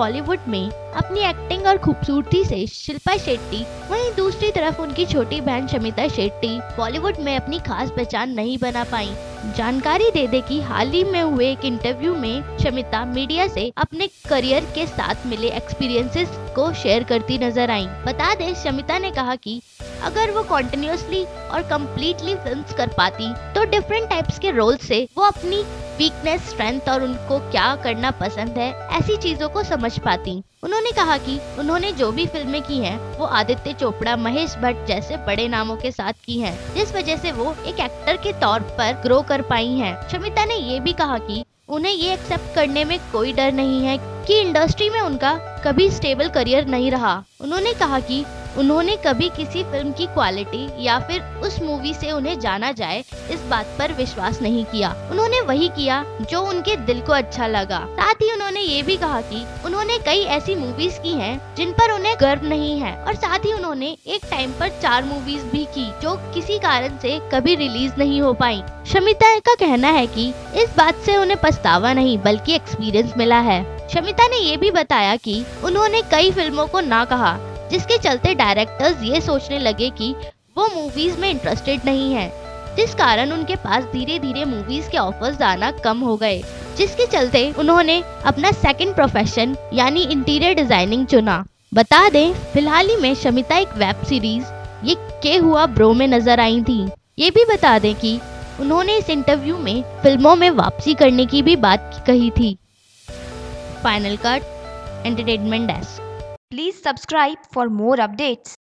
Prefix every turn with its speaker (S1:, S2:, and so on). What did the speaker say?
S1: बॉलीवुड में अपनी एक्टिंग और खूबसूरती से शिल्पा शेट्टी, वहीं दूसरी तरफ उनकी छोटी बहन शमिता शेट्टी बॉलीवुड में अपनी खास पहचान नहीं बना पाई। जानकारी दे दे कि हाल ही में हुए एक इंटरव्यू में शमिता मीडिया से अपने करियर के साथ मिले एक्सपीरियंसेस को शेयर करती नजर आई। बता दें, शमिता ने कहा कि अगर वो कॉन्टिन्यूसली और कम्प्लीटली फिल्म्स कर पाती तो डिफरेंट टाइप्स के रोल से वो अपनी वीकनेस, स्ट्रेंथ और उनको क्या करना पसंद है ऐसी चीजों को समझ पाती। उन्होंने कहा कि उन्होंने जो भी फिल्में की हैं वो आदित्य चोपड़ा, महेश भट्ट जैसे बड़े नामों के साथ की हैं, जिस वजह से वो एक एक्टर के तौर पर ग्रो कर पाई हैं। शमिता ने ये भी कहा कि उन्हें ये एक्सेप्ट करने में कोई डर नहीं है कि इंडस्ट्री में उनका कभी स्टेबल करियर नहीं रहा। उन्होंने कहा कि उन्होंने कभी किसी फिल्म की क्वालिटी या फिर उस मूवी से उन्हें जाना जाए इस बात पर विश्वास नहीं किया। उन्होंने वही किया जो उनके दिल को अच्छा लगा। साथ ही उन्होंने ये भी कहा कि उन्होंने कई ऐसी मूवीज की हैं जिन पर उन्हें गर्व नहीं है, और साथ ही उन्होंने एक टाइम पर 4 मूवीज भी की जो किसी कारण से कभी रिलीज नहीं हो पाई। शमिता का कहना है कि इस बात से उन्हें पछतावा नहीं बल्कि एक्सपीरियंस मिला है। शमिता ने ये भी बताया कि उन्होंने कई फिल्मों को ना कहा, जिसके चलते डायरेक्टर्स ये सोचने लगे कि वो मूवीज में इंटरेस्टेड नहीं है, जिस कारण उनके पास धीरे धीरे मूवीज के ऑफर्स आना कम हो गए, जिसके चलते उन्होंने अपना सेकंड प्रोफेशन यानी इंटीरियर डिजाइनिंग चुना। बता दें, फिलहाल ही में शमिता एक वेब सीरीज ये के हुआ ब्रो में नजर आई थी। ये भी बता दें कि उन्होंने इस इंटरव्यू में फिल्मों में वापसी करने की भी बात कही थी। Final cut entertainment desk.
S2: Please subscribe for more updates.